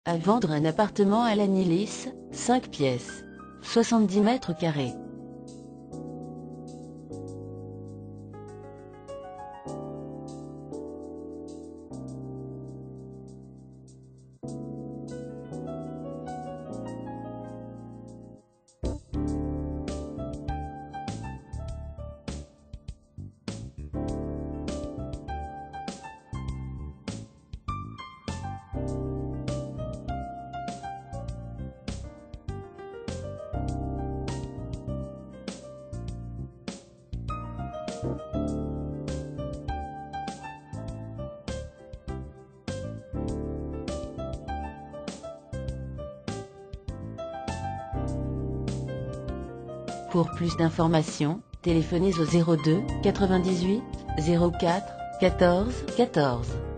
À vendre un appartement à Lannilis, 5 pièces, 70 mètres carrés. Pour plus d'informations, téléphonez au 02 98 04 14 14.